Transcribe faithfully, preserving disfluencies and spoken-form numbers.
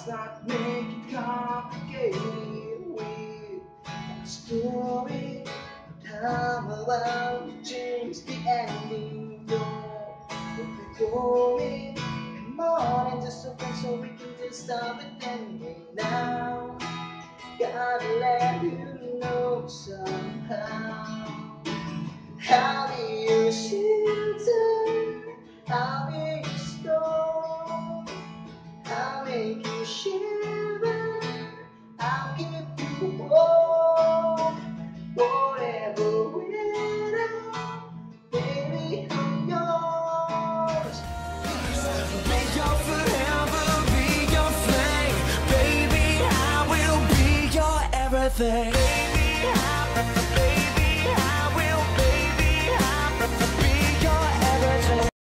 Let's not make it complicated with a story. But I'm about to change the ending. Don't be going and morning just open so we can just stop it ending now. Gotta let you know somehow. I'll be your shelter, I'll be your storm, I'll make you shiver, I'll keep you warm. Whatever weather, baby, I'm yours. May your forever be your flame. Baby, I will be your everything. Baby, I